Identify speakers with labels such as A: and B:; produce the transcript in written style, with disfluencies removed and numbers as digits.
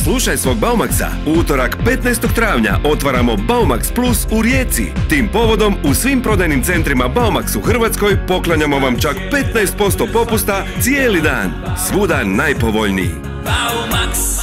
A: Slušaj svog Baumaxa. U utorak 15. travnja otvaramo Baumax Plus u Rijeci. Tim povodom u svim prodajnim centrima Baumax u Hrvatskoj poklanjamo vam čak 15% popusta cijeli dan. Svuda najpovoljniji.
B: Baumax.